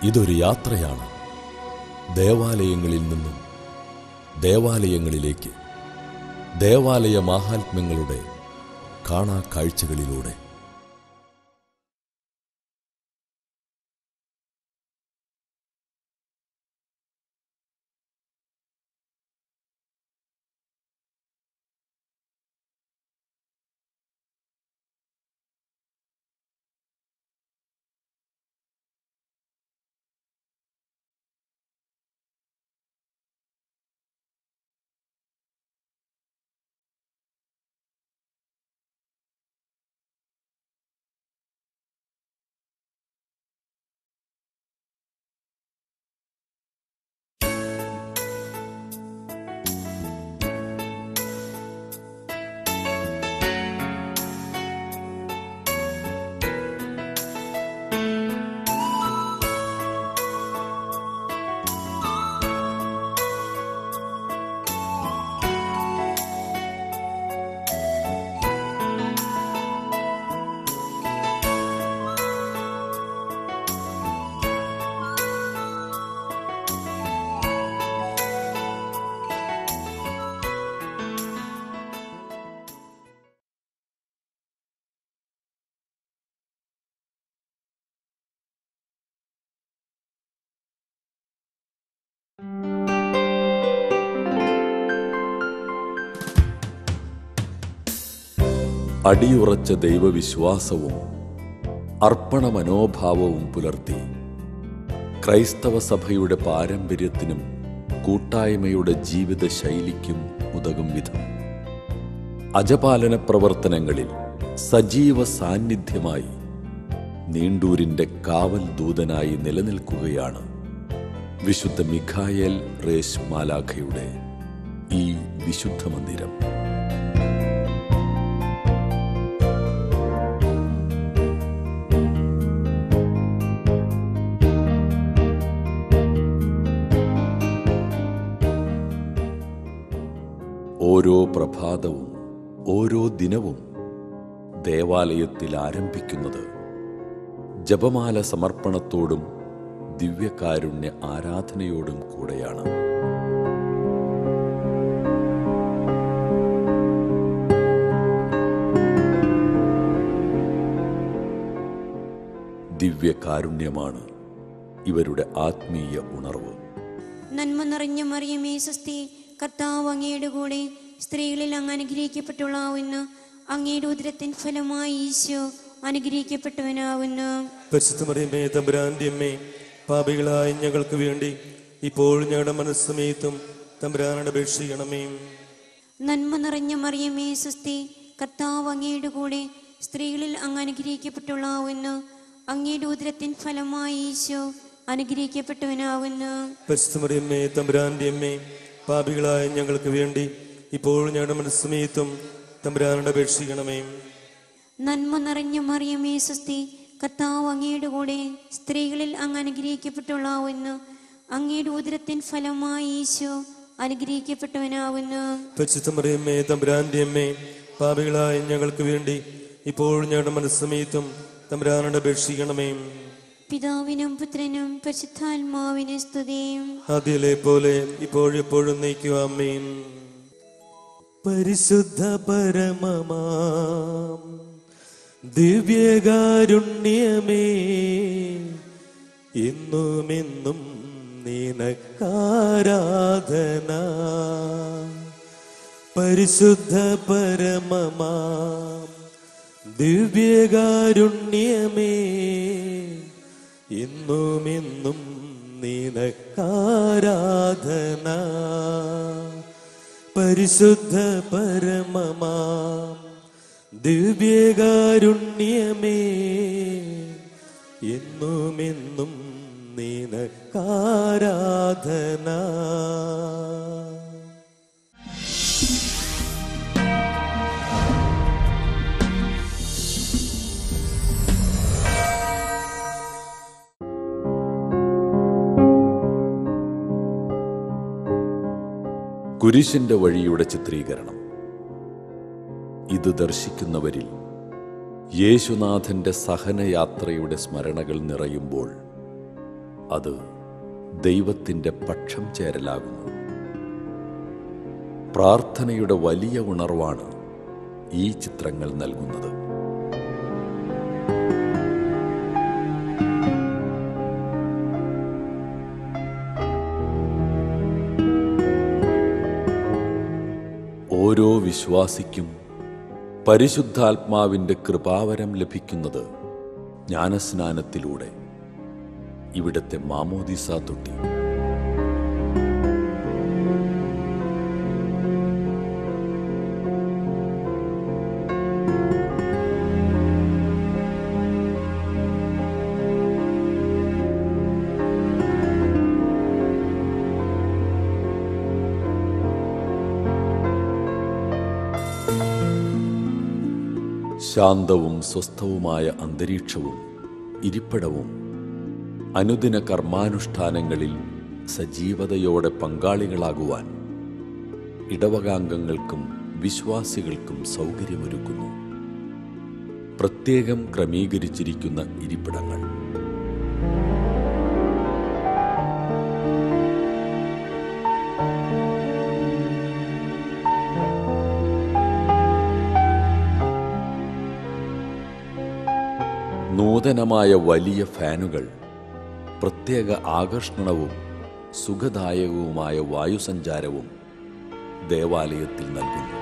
ഇതൊരു യാത്രയാണ്. ദേവാലയങ്ങളിൽ നിന്നും ദേവാലയങ്ങളിലേക്ക്, ദേവാലയ മാഹാത്മ്യങ്ങളുടെ കാണാ കാഴ്ചകളിലൂടെ. അടിയുറച്ച ദൈവവിശ്വാസവും അർപ്പണ മനോഭാവവും പുലർത്തി ക്രൈസ്തവ സഭയുടെ പാരമ്പര്യത്തിനും കൂട്ടായ്മയുടെ ജീവിത ശൈലിക്കും ഉതകും വിധം അജപാലന പ്രവർത്തനങ്ങളിൽ സജീവ സാന്നിധ്യമായി നീണ്ടൂരിന്റെ കാവൽ ദൂതനായി നിലനിൽക്കുകയാണ് വിശുദ്ധ മിഖായേൽ റേശ് മാലാഖയുടെ ഈ വിശുദ്ധ മന്ദിരം. ഓരോ പ്രഭാതവും ഓരോ ദിനവും ദേവാലയത്തിൽ ആരംഭിക്കുന്നത് ജപമാല സമർപ്പണത്തോടും ദിവ്യകാരുണ്യ ആരാധനയോടും കൂടെയാണ്. ദിവ്യകാരുണ്യമാണ് ഇവരുടെ ആത്മീയ ഉണർവ്. നന്മ നിറഞ്ഞ മറിയമേ സ്വസ്തി, കർത്താവ് അങ്ങയുടെ കൂടെ, സ്ത്രീകളിൽ അങ്ങ് അനുഗ്രഹിക്കപ്പെട്ടുള്ളാവുന്നു. അങ്ങയുടെ ഉദരത്തിൻ ഫലമായി ഈശോ അനുഗ്രഹിക്കപ്പെട്ടവനാവുന്നു. പരിശുദ്ധ മറിയമേ തമ്പുരാന്റെ അമ്മേ, പാപികളായ ഞങ്ങൾക്ക് വേണ്ടി ഇപ്പോൾ ഞങ്ങളുടെ മനസ്സമയത്തും തമ്പുരാനോട് അപേക്ഷിക്കണമേ. നന്മ നിറഞ്ഞ മറിയമേ സ്വസ്തി, കർത്താവ് അങ്ങയുടെ കൂടെ, സ്ത്രീകളിൽ അങ്ങ് അനുഗ്രഹിക്കപ്പെട്ടുള്ളാവുന്നു. അങ്ങയുടെ ഉദരത്തിൻ ഫലമായി ഈശോ അനുഗ്രഹിക്കപ്പെട്ടവനാവുന്നു. പരിശുദ്ധ മറിയമേ തമ്പുരാന്റെ അമ്മേ, പാപികളായ ഞങ്ങൾക്ക് വേണ്ടി ഇപ്പോൾ ഞങ്ങളുടെ മനസ്സമയത്തും തമ്പുരാനോട് അപേക്ഷിക്കണമേ. നന്മ നിറഞ്ഞ മറിയമേ സ്വസ്തി, കർത്താവ് അങ്ങയുടെ കൂടെ, സ്ത്രീകളിൽ അങ്ങ് അനുഗ്രഹിക്കപ്പെട്ടുള്ളാവുന്നു. അങ്ങയുടെ ഉദരത്തിൻ ഫലമായി ഈശോ അനുഗ്രഹിക്കപ്പെട്ടവനാവുന്നു. പരിശുദ്ധ മറിയമേ തമ്പുരാന്റെ അമ്മേ, പാപികളായ ഞങ്ങൾക്ക് വേണ്ടി ഇപ്പോൾ ഞങ്ങളുടെ മനസ്സമയത്തും തമ്പുരാനോട് അപേക്ഷിക്കണമേ. പിതാവിനും പുത്രനും പരിശുദ്ധാത്മാവിനും സ്തുതി. ആദിയിലെ പോലെ ഇപ്പോഴെപ്പോഴും നയിക്കുക. ആമേൻ. പരിശുദ്ധ പരമമാം ദിവ്യകാരുണ്യമേ, എന്നുമെന്നും നിനക്കാരാധന. പരിശുദ്ധ പരമമാം ദിവ്യകാരുണ്യമേ, എന്നുമെന്നും നിനക്കാരാധന. പരിശുദ്ധ പരമമാം ദിവ്യകാരുണ്യമേ, എന്നുമെന്നും നിനക്കാരാധന. കുരിശിന്റെ വഴിയുടെ ചിത്രീകരണം. ഇത് ദർശിക്കുന്നവരിൽ യേശുനാഥന്റെ സഹനയാത്രയുടെ സ്മരണകൾ നിറയുമ്പോൾ അത് ദൈവത്തിൻ്റെ പക്ഷം ചേരലാകുന്നു. പ്രാർത്ഥനയുടെ വലിയ ഉണർവാണ് ഈ ചിത്രങ്ങൾ നൽകുന്നത്. ഓരോ വിശ്വാസിക്കും പരിശുദ്ധാത്മാവിൻ്റെ കൃപാവരം ലഭിക്കുന്നത് ജ്ഞാനസ്നാനത്തിലൂടെ. ഇവിടുത്തെ മാമോദീസ തൊട്ടി ശാന്തവും സ്വസ്ഥവുമായ അന്തരീക്ഷവും ഇരിപ്പിടവും അനുദിന കർമാനുഷ്ഠാനങ്ങളിൽ സജീവതയോടെ പങ്കാളികളാകുവാൻ ഇടവകാംഗങ്ങൾക്കും വിശ്വാസികൾക്കും സൗകര്യമൊരുക്കുന്നു. പ്രത്യേകം ക്രമീകരിച്ചിരിക്കുന്ന ഇരിപ്പിടങ്ങൾ നൂതനമായ വലിയ ഫാനുകൾ പ്രത്യേക ആകർഷണവും സുഖദായകവുമായ വായുസഞ്ചാരവും ദേവാലയത്തിൽ നൽകുന്നു.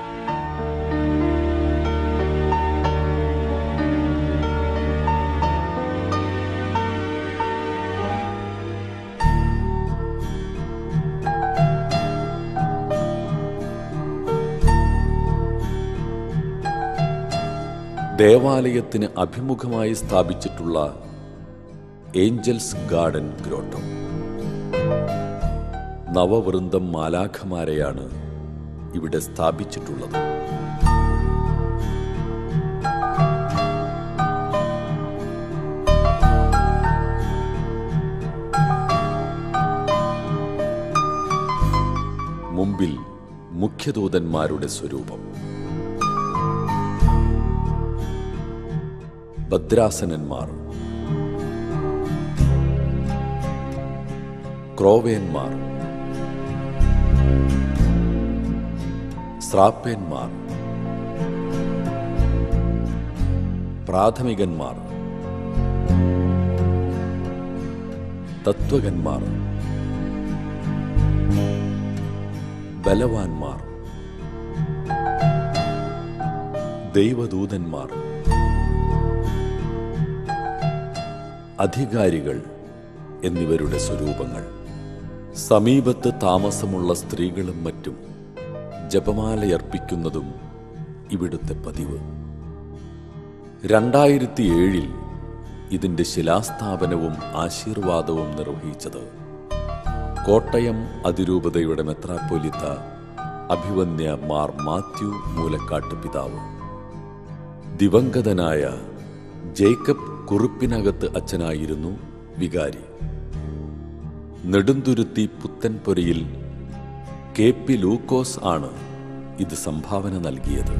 ദേവാലയത്തിന് അഭിമുഖമായി സ്ഥാപിച്ചിട്ടുള്ള ഏഞ്ചൽസ് ഗാർഡൻ ഗ്രോട്ടോ നവവൃന്ദം മാലാഖമാരെയാണ് ഇവിടെ സ്ഥാപിച്ചിട്ടുള്ളത്. മുമ്പിൽ മുഖ്യദൂതന്മാരുടെ സ്വരൂപം, ഭദ്രാസനന്മാർ, ക്രോവേന്മാർ, സ്രാപ്പേന്മാർ, പ്രാഥമികന്മാർ, തത്വകന്മാർ, ബലവാന്മാർ, ദൈവദൂതന്മാർ, അധികാരികൾ എന്നിവരുടെ സ്വരൂപങ്ങൾ. സമീപത്ത് താമസമുള്ള സ്ത്രീകളും മറ്റും ജപമാലയർപ്പിക്കുന്നതും ഇവിടുത്തെ പതിവ്. 2007 ഇതിൻ്റെ ശിലാസ്ഥാപനവും ആശീർവാദവും നിർവഹിച്ചത് കോട്ടയം അതിരൂപതയുടെ മെത്രാപ്പൊലീത്ത അഭിവന്യ മാർ മാത്യു മൂലക്കാട്ട് പിതാവ്. ദിവംഗതനായ ജേക്കബ് കുറുപ്പിനകത്ത് അച്ഛനായിരുന്നു വികാരി. നെടുന്തുരുത്തി പുത്തൻപുരയിൽ KP ലൂക്കോസ് ആണ് ഇത് സംഭാവന നൽകിയത്.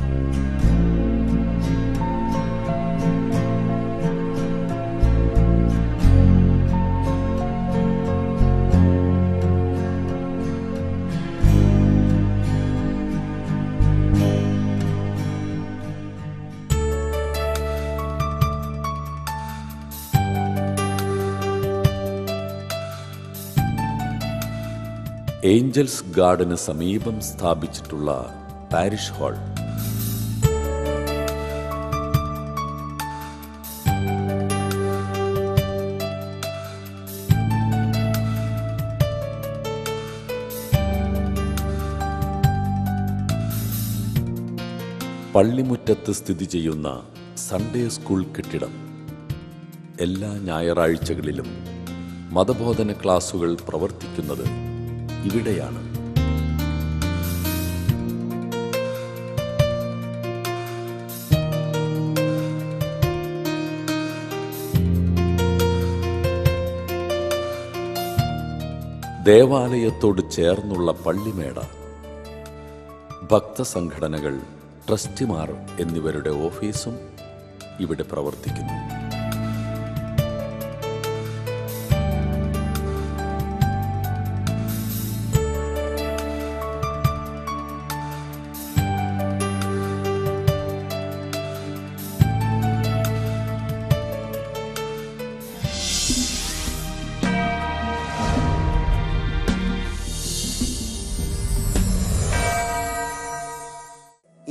ഏഞ്ചൽസ് ഗാർഡന് സമീപം സ്ഥാപിച്ചിട്ടുള്ള പാരിഷ് ഹാൾ പള്ളിമുറ്റത്ത് സ്ഥിതി ചെയ്യുന്ന സൺഡേ സ്കൂൾ കെട്ടിടം എല്ലാ ഞായറാഴ്ചകളിലും മതബോധന ക്ലാസുകൾ പ്രവർത്തിക്കുന്നത് ഇവിടെയാണ്. ദേവാലയത്തോട് ചേർന്നുള്ള പള്ളിമേട, ഭക്തസംഘടനകൾ, ട്രസ്റ്റിമാർ എന്നിവരുടെ ഓഫീസും ഇവിടെ പ്രവർത്തിക്കുന്നു.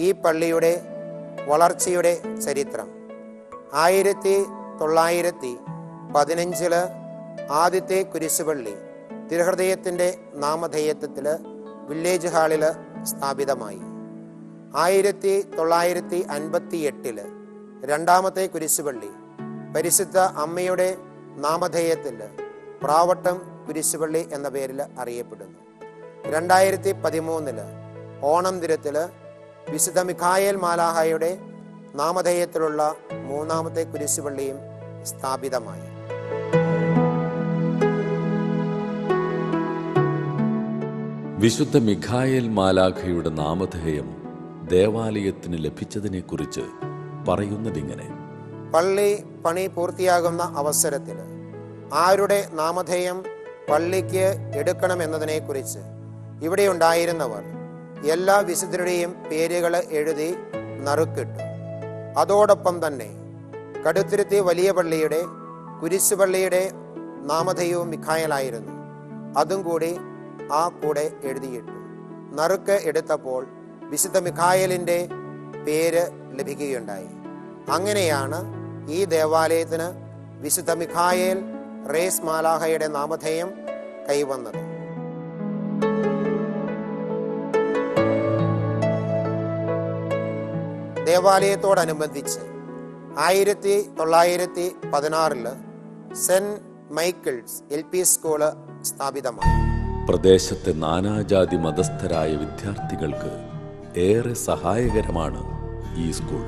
ഈ പള്ളിയുടെ വളർച്ചയുടെ ചരിത്രം. 1915 ആദ്യത്തെ കുരിശുപള്ളി തിരുഹൃദയത്തിൻ്റെ നാമധേയത്വത്തിൽ വില്ലേജ് ഹാളിൽ സ്ഥാപിതമായി. 1958 രണ്ടാമത്തെ കുരിശുപള്ളി പരിശുദ്ധ അമ്മയുടെ നാമധേയത്തിൽ പ്രാവട്ടം കുരിശുപള്ളി എന്ന പേരിൽ അറിയപ്പെടുന്നു. 2013 ഓണം ദിനത്തിൽ വിശുദ്ധ മിഖായേൽ മാലാഹയുടെ നാമധേയത്തിലുള്ള മൂന്നാമത്തെ കുരിശുപള്ളിയും സ്ഥാപിതമായി. വിശുദ്ധ മിഖായേൽ മാലാഖയുടെ നാമധേയം ദേവാലയത്തിന് ലഭിച്ചതിനെക്കുറിച്ച് പറയുന്നതിങ്ങനെ: പള്ളി പണി പൂർത്തിയാകുന്ന അവസരത്തിൽ ആരുടെ നാമധേയം പള്ളിക്ക് എടുക്കണമെന്നതിനെക്കുറിച്ച് ഇവിടെ ഉണ്ടായിരുന്നവർ എല്ലാ വിശുദ്ധരുടെയും പേരുകൾ എഴുതി നറുക്കിട്ടു. അതോടൊപ്പം തന്നെ കടുത്തുരുത്തി വലിയ പള്ളിയുടെ കുരിശുപള്ളിയുടെ നാമധേയവും മിഖായേലായിരുന്നു. അതും കൂടി ആ കൂടെ എഴുതിയിട്ടു. നറുക്ക് എടുത്തപ്പോൾ വിശുദ്ധ മിഖായേലിൻ്റെ പേര് ലഭിക്കുകയുണ്ടായി. അങ്ങനെയാണ് ഈ ദേവാലയത്തിന് വിശുദ്ധ മിഖായേൽ റേസ് മാലാഹയുടെ നാമധേയം കൈവന്നത്. ദേവാലയത്തോടനുബന്ധിച്ച് 1916 സെന്റ് മൈക്കിൾസ് LP സ്കൂള് സ്ഥാപിതമായി. പ്രദേശത്തെ നാനാജാതി മതസ്ഥരായ വിദ്യാർത്ഥികൾക്ക് ഏറെ സഹായകരമാണ് ഈ സ്കൂൾ.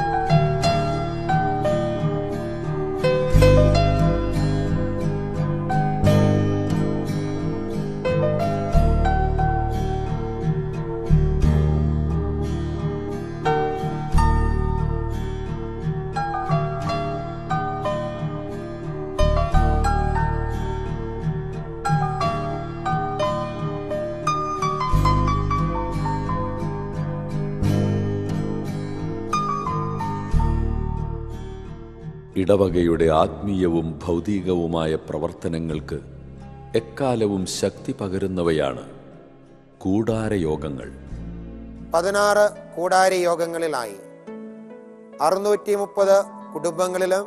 ഇടവകയുടെ ആത്മീയവും ഭൗതികവുമായ പ്രവർത്തനങ്ങൾക്ക് എക്കാലവും ശക്തി പകരുന്നവയാണ് കൂടാരയോഗങ്ങൾ. 16 കൂടാരയോഗങ്ങളിലായി 630 കുടുംബങ്ങളിലും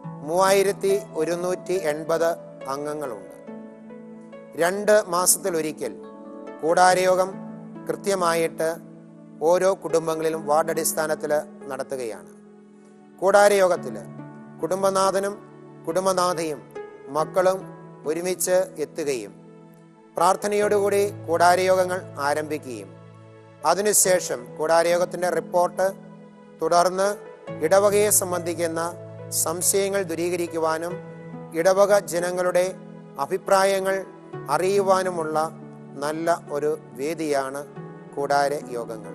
3180 അംഗങ്ങളുണ്ട്. 2 മാസത്തിലൊരിക്കൽ കൂടാരയോഗം കൃത്യമായിട്ട് ഓരോ കുടുംബങ്ങളിലും വാർഡ് അടിസ്ഥാനത്തിൽ നടത്തുകയാണ്. കൂടാരയോഗത്തിൽ കുടുംബനാഥനും കുടുംബനാഥയും മക്കളും ഒരുമിച്ച് എത്തുകയും പ്രാർത്ഥനയോടുകൂടി കൂടാരയോഗങ്ങൾ ആരംഭിക്കുകയും അതിനുശേഷം കൂടാരയോഗത്തിൻ്റെ റിപ്പോർട്ട്, തുടർന്ന് ഇടവകയെ സംബന്ധിക്കുന്ന സംശയങ്ങൾ ദൂരീകരിക്കുവാനും ഇടവക ജനങ്ങളുടെ അഭിപ്രായങ്ങൾ അറിയുവാനുമുള്ള നല്ല ഒരു വേദിയാണ് കൂടാരയോഗങ്ങൾ.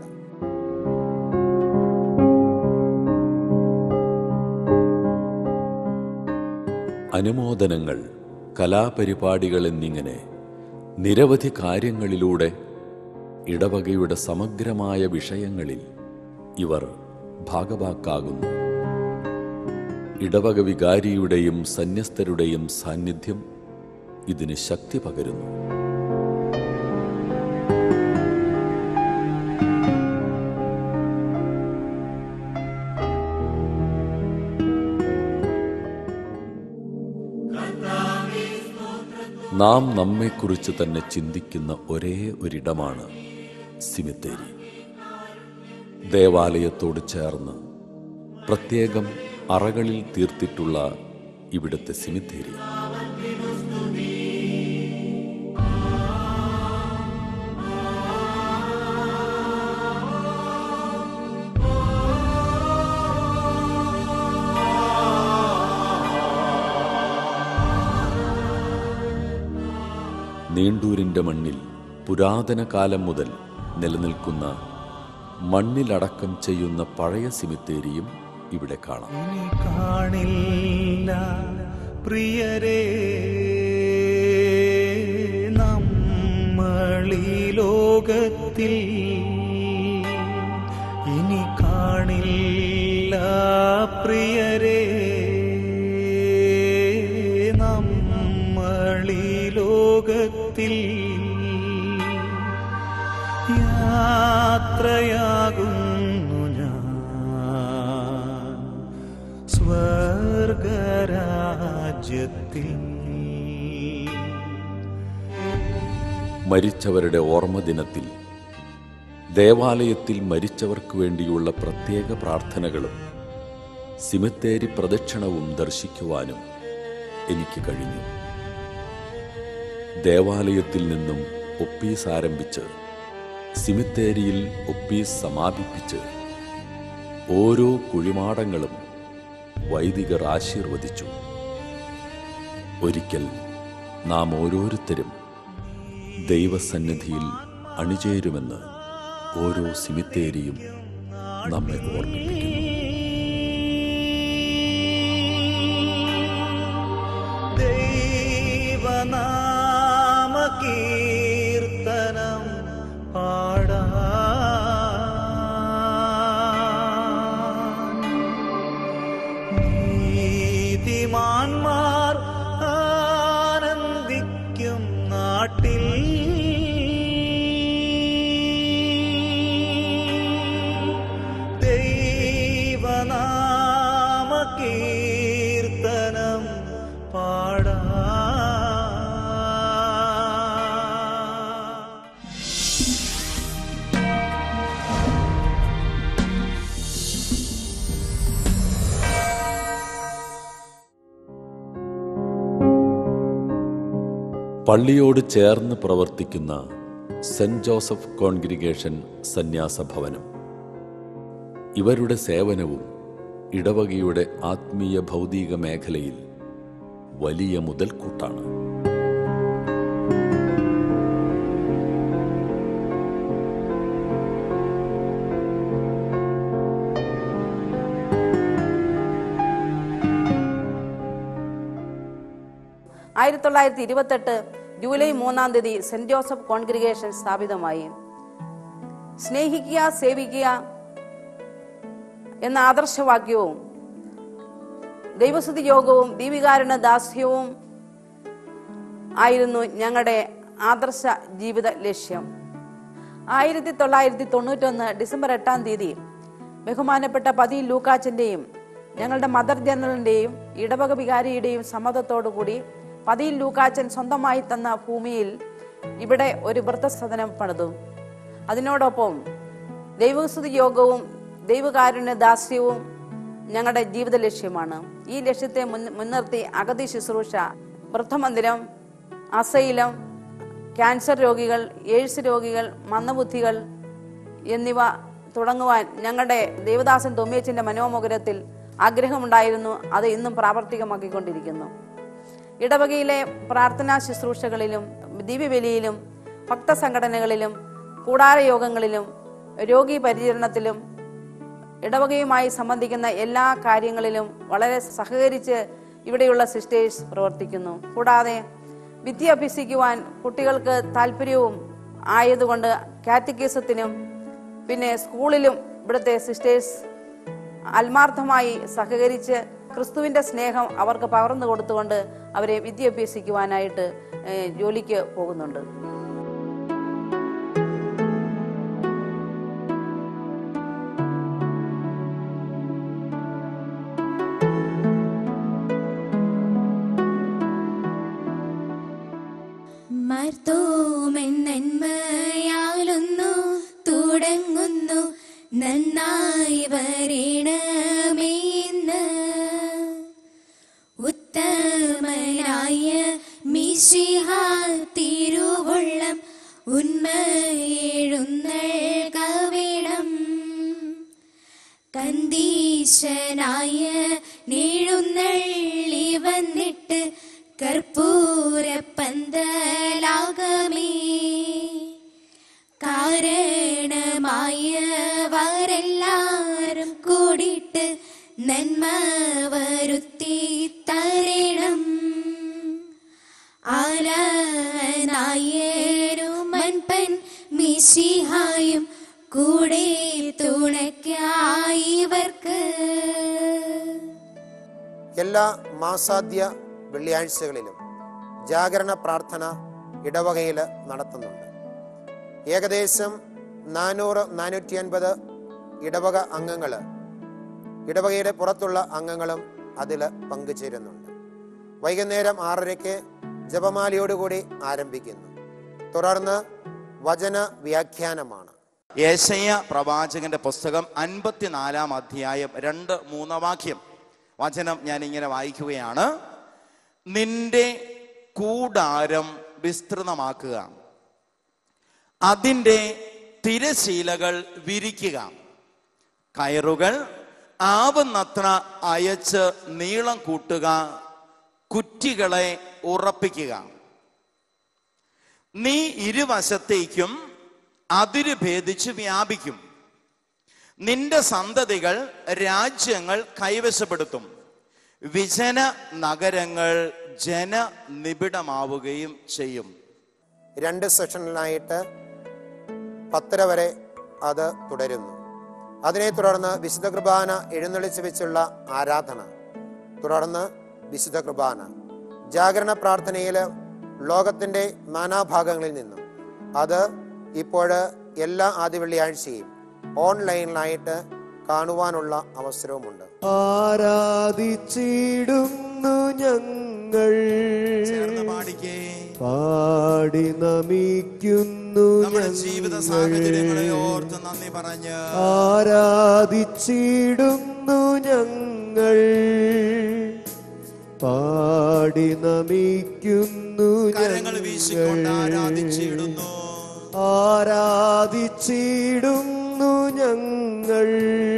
അനുമോദനങ്ങൾ, കലാപരിപാടികൾ എന്നിങ്ങനെ നിരവധി കാര്യങ്ങളിലൂടെ ഇടവകയുടെ സമഗ്രമായ വിഷയങ്ങളിൽ ഇവർ ഭാഗവാക്കാകുന്നു. ഇടവക വികാരിയുടെയും സന്യസ്തരുടെയും സാന്നിധ്യം ഇതിന് ശക്തി പകരുന്നു. നാം നമ്മെക്കുറിച്ച് തന്നെ ചിന്തിക്കുന്ന ഒരേ ഒരിടമാണ് സിമിത്തേരി. ദേവാലയത്തോട് ചേർന്ന് പ്രത്യേകം അറകളിൽ തീർത്തിട്ടുള്ള ഇവിടുത്തെ സിമിത്തേരി നീണ്ടൂരിൻ്റെ മണ്ണിൽ പുരാതന കാലം മുതൽ നിലനിൽക്കുന്ന മണ്ണിലടക്കം ചെയ്യുന്ന പഴയ സിമിത്തേരിയും ഇവിടെ കാണാം. കാണില്ല പ്രിയരേ, നമ്മളീ ലോകത്തിൽ ഇനി കാണില്ല പ്രിയരേ, നമ്മളീ ലോകത്തിൽ യാത്രയാകുന്നു രാജ്യത്തിൽ. മരിച്ചവരുടെ ഓർമ്മ ദിനത്തിൽ ദേവാലയത്തിൽ മരിച്ചവർക്ക് വേണ്ടിയുള്ള പ്രത്യേക പ്രാർത്ഥനകളും സിമിത്തേരി പ്രദക്ഷിണവും ദർശിക്കുവാനും എനിക്ക് കഴിഞ്ഞു. ദേവാലയത്തിൽ നിന്നും ഒപ്പീസ് ആരംഭിച്ച് സിമിത്തേരിയിൽ ഒപ്പീസ് സമാപിപ്പിച്ച് ഓരോ കുഴിമാടങ്ങളും വൈദികർ ആശീർവദിച്ചു. ഒരിക്കൽ നാം ഓരോരുത്തരും ദൈവസന്നിധിയിൽ അണിചേരുമെന്ന് ഓരോ സിമിത്തേരിയും നമ്മെ ഓർമ്മിപ്പിക്കുന്നു. ദൈവനാമകീർത്തനം പാടാൻ നീതിമാന്മാർ ആനന്ദിക്കും നാട്ടിൽ ദൈവനാമകീർത്തനം പാടാൻ. പള്ളിയോട് ചേർന്ന് പ്രവർത്തിക്കുന്ന സെന്റ് ജോസഫ് കോൺഗ്രിഗേഷൻ സന്യാസ ഭവനം, ഇവരുടെ സേവനവും ഇടവകയുടെ ആത്മീയ ഭൗതിക മേഖലയിൽ വലിയ മുതൽക്കൂട്ടാണ്. ജൂലൈ 3 സെന്റ് ജോസഫ് കോൺഗ്രിഗേഷൻ സ്ഥാപിതമായി. സ്നേഹിക്കുക, സേവിക്കുക എന്ന ആദർശവാക്യവും ദൈവസ്തുതി യോഗവും ദീപികാരുണ്യ ദാസ്യവും ആയിരുന്നു ഞങ്ങളുടെ ആദർശ ജീവിത ലക്ഷ്യം. 1991 ഡിസംബർ 8 ബഹുമാനപ്പെട്ട പതിയിൽ ലൂക്കാച്ചന്റെയും ഞങ്ങളുടെ മദർ ജനറലിന്റെയും ഇടവക വികാരിയുടെയും സമ്മതത്തോടുകൂടി പതിയിൽ ലൂക്കാച്ചൻ സ്വന്തമായി തന്ന ഭൂമിയിൽ ഇവിടെ ഒരു വൃദ്ധസദനം പണിതു. അതിനോടൊപ്പം ദൈവസ്തുതി യോഗവും ദൈവകാരുണ്യ ദാസ്യവും ഞങ്ങളുടെ ജീവിത ലക്ഷ്യമാണ്. ഈ ലക്ഷ്യത്തെ മുൻനിർത്തി അഗതി ശുശ്രൂഷ, വൃദ്ധമന്ദിരം, അസൈലം, ക്യാൻസർ രോഗികൾ, എയ്ഡ്സ് രോഗികൾ, മന്ദബുദ്ധികൾ എന്നിവ തുടങ്ങുവാൻ ഞങ്ങളുടെ ദേവദാസൻ തൊമ്മിയച്ചന്റെ മനോമുകുരത്തിൽ ആഗ്രഹമുണ്ടായിരുന്നു. അത് ഇന്നും പ്രാവർത്തികമാക്കിക്കൊണ്ടിരിക്കുന്നു. ഇടവകയിലെ പ്രാർത്ഥനാ ശുശ്രൂഷകളിലും ദിവ്യബലിയിലും ഭക്തസംഘടനകളിലും കൂടാരയോഗങ്ങളിലും രോഗി പരിചരണത്തിലും ഇടവകയുമായി സംബന്ധിക്കുന്ന എല്ലാ കാര്യങ്ങളിലും വളരെ സഹകരിച്ച് ഇവിടെയുള്ള സിസ്റ്റേഴ്സ് പ്രവർത്തിക്കുന്നു. കൂടാതെ വിദ്യ അഭ്യസിക്കുവാൻ കുട്ടികൾക്ക് താല്പര്യവും ആയതുകൊണ്ട് കാറ്റഗിസത്തിനും പിന്നെ സ്കൂളിലും ഇവിടുത്തെ സിസ്റ്റേഴ്സ് ആത്മാർത്ഥമായി സഹകരിച്ച് ക്രിസ്തുവിന്റെ സ്നേഹം അവർക്ക് പകർന്നു കൊടുത്തുകൊണ്ട് അവരെ വിദ്യ അഭ്യസിക്കുവാനായിട്ട് ജോലിക്ക് പോകുന്നുണ്ട്. നന്മയാലൊന്നു തുടങ്ങുന്നു, നന്നായി വരണമേന്ന് ഉത്തമനായ മിശിഹ തിരുവുള്ളം ഉന്മയെഴുന്നേൽക്കവേണം. കന്ദീശനായ നീഴുന്നള്ളി വന്നിട്ട് കർപ്പൂരപ്പന്തലാകമേ കാരണമായവരെല്ലാരും കൂടിയിട്ട് നന്മ വരുത്തി തരണം. ആലാനായരുമൻപൻ മിശിഹായും കൂടെ തുണയ്ക്കായിവർക്ക്. എല്ലാ മാസാദ്യ വെള്ളിയാഴ്ചകളിലും ജാഗരണ പ്രാർത്ഥന ഇടവകയിൽ നടത്തുന്നുണ്ട്. ഏകദേശം 400-450 ഇടവക അംഗങ്ങൾ, ഇടവകയുടെ പുറത്തുള്ള അംഗങ്ങളും അതിൽ പങ്കുചേരുന്നുണ്ട്. വൈകുന്നേരം 6:30 ജപമാലയോടുകൂടി ആരംഭിക്കുന്നു. തുടർന്ന് വചന വ്യാഖ്യാനമാണ്. യെശയ്യാ പ്രവാചകന്റെ പുസ്തകം 54-ാം അധ്യായം 2-3 വാക്യം വചനം ഞാൻ ഇങ്ങനെ വായിക്കുകയാണ്. നിന്റെ കൂടാരം വിസ്തൃതമാക്കുക, അതിൻ്റെ തിരശീലകൾ വിരിക്കുക, കയറുകൾ ആവുന്നത്ര അയച്ച് നീളം കൂട്ടുക, കുറ്റികളെ ഉറപ്പിക്കുക. നീ ഇരുവശത്തേക്കും അതിര് ഭേദിച്ച് വ്യാപിക്കും. നിന്റെ സന്തതികൾ രാജ്യങ്ങൾ കൈവശപ്പെടുത്തും. വിജന നഗരങ്ങൾ ജനനിബിഡമാവുകയും ചെയ്യും. 2 സെഷനിലായിട്ട് 10:30 വരെ അത് തുടരുന്നു. അതിനെ തുടർന്ന് വിശുദ്ധ കുർബാന എഴുന്നള്ളിച്ച് വെച്ചുള്ള ആരാധന, തുടർന്ന് വിശുദ്ധ കുർബാന. ജാഗരണ പ്രാർത്ഥനയിൽ ലോകത്തിൻ്റെ നാനാഭാഗങ്ങളിൽ നിന്നും, അത് ഇപ്പോൾ എല്ലാ ആദ്യ വെള്ളിയാഴ്ചയും ഓൺലൈനിലായിട്ട് കാണുവാനുള്ള അവസരവുമുണ്ട്. ആരാധിച്ചിടുന്നു ഞങ്ങൾ, പാടി നമിക്കുന്നു നമ്മുടെ ജീവിത സാഹചര്യങ്ങളെ ഓർത്ത് നന്ദി പറഞ്ഞ് ആരാധിച്ചിടുന്നു ഞങ്ങൾ, പാടി നമിക്കുന്നു കരങ്ങൾ വീശിക്കൊണ്ട് ആരാധിച്ചിടുന്നു, ആരാധിച്ചിടുന്നു ഞങ്ങൾ,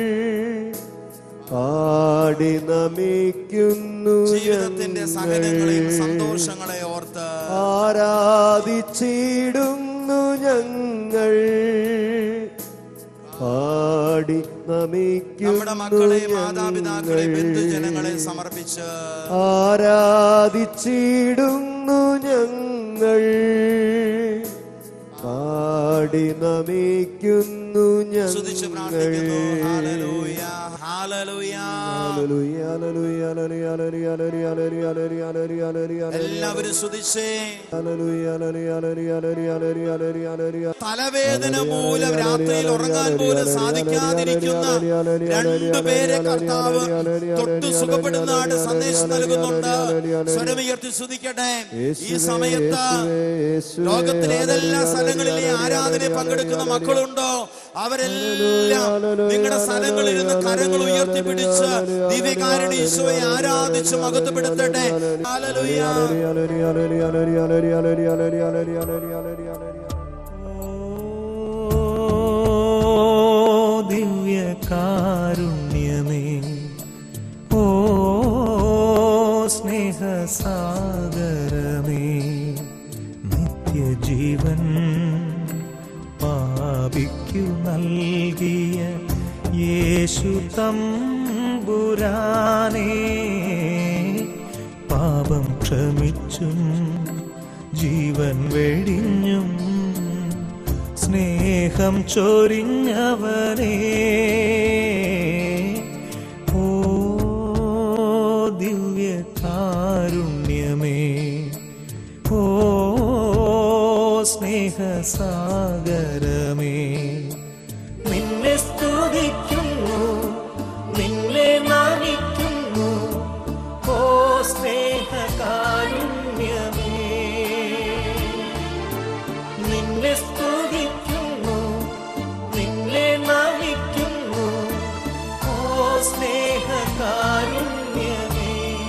പാടി നമിക്കുന്നു ജീവിതത്തിന്റെ സകലങ്ങളെയും സന്തോഷങ്ങളെ ഓർത്ത് ആരാധിച്ചിടുന്നു ഞങ്ങൾ, പാടി നമിക്കുന്നു നമ്മുടെ മക്കളെ, മാതാപിതാക്കളെ, ബന്ധുജനങ്ങളെ സമർപ്പിച്ച് ആരാധിച്ചിടുന്നു ഞങ്ങൾ, പാടി നമിക്കുന്നു ഞങ്ങൾ. എല്ലാവരും സ്തുതിച്ചേ. തലവേദന മൂലം രാത്രിയിൽ ഉറങ്ങാൻ പോലും സാധിക്കാതിരിക്കുന്ന 2 പേരെ കർത്താവ് തൊട്ട് സുഖപ്പെടുന്നതാണ് സന്ദേശം നൽകുന്നുണ്ട്. സ്വരമുയർത്തി സ്തുതിക്കട്ടെ. ഈ സമയത്ത് ലോകത്തിലെ ഏതെല്ലാം സ്ഥലങ്ങളിൽ ഈ ആരാധനയിൽ പങ്കെടുക്കുന്ന മക്കളുണ്ടോ, അവരെല്ലാം നിങ്ങളുടെ സ്ഥലങ്ങളിൽ ഇരുന്ന് കരങ്ങൾ ഉയർത്തിപ്പിടിച്ച് ദിവ്യകാരുണ്യ ഈശോയെ ആരാധിച്ച് മഹത്വപ്പെടുത്തട്ടെ. ഹല്ലേലൂയ. ദിവ്യകാരുണ്യമേ, ഓ സ്നേഹസാഗരമേ, നിത്യജീവൻ പാപിക്കു നൽകിയ യേശു തമ്പുരാനേ, പാപം ക്ഷമിച്ചും ജീവൻ വെടിഞ്ഞും സ്നേഹം ചൊരിഞ്ഞവനേ, ഓ ദിവ്യകാരുണ്യമേ, ഓ സ്നേഹസാഗരമേ, നിന്നെ സ്തുതിക്കുന്നു, നിന്നെ നമിക്കുന്നു, ഓ സ്നേഹകാരുണ്യമേ, നിന്നെ സ്തുതിക്കുന്നു, നിന്നെ നമിക്കുന്നു, ഓ സ്നേഹകാരുണ്യമേ.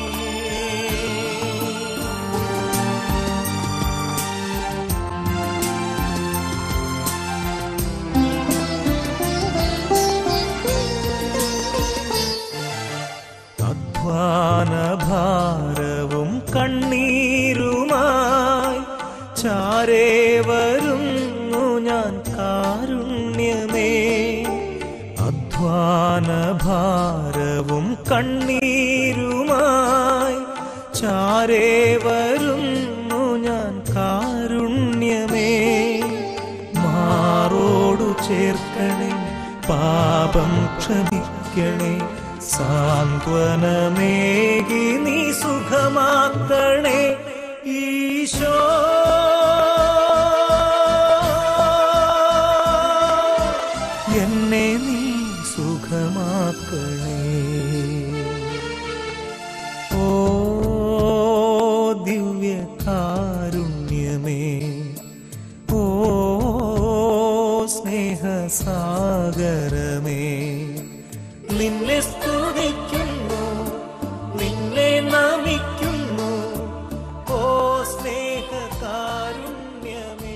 ഭാരവും കണ്ണീരുമായി ചാരേ വരുന്നു ഞാൻ കാരുണ്യമേ, അധ്വാന ഭാരവും കണ്ണീരുമായി ചാരേ വരുന്നു ഞാൻ കാരുണ്യമേ, മാറോടു ചേർക്കണേ, പാപം ക്ഷമിക്കണേ, സാന്ത്വനമേകി നീ സുഖമാക്കണേ ഈശോ. എന്നെ നീ സുഖമാക്കണേ, ഓ സ്നേഹസാഗരമേ, നിന്നെ സ്തുതിക്കുന്നു, നിന്നെ നമിക്കുന്നു, ഓ സ്നേഹകാരുണ്യമേ.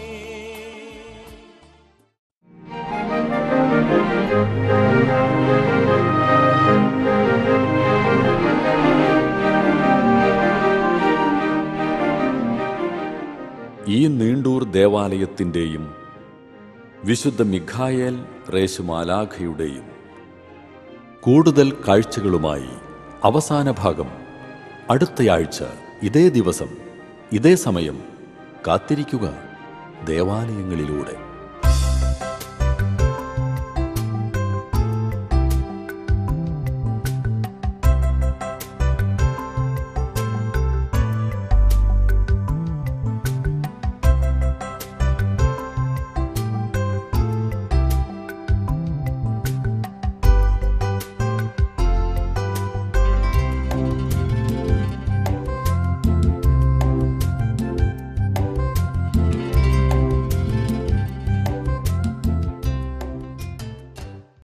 ഈ നീണ്ടൂർ ദേവാലയത്തിൻ്റെയും വിശുദ്ധ മിഖായേൽ റേശുമാലാഖയുടെയും കൂടുതൽ കാഴ്ചകളുമായി അവസാന ഭാഗം അടുത്തയാഴ്ച ഇതേ ദിവസം ഇതേ സമയം കാത്തിരിക്കുക ദേവാലയങ്ങളിലൂടെ.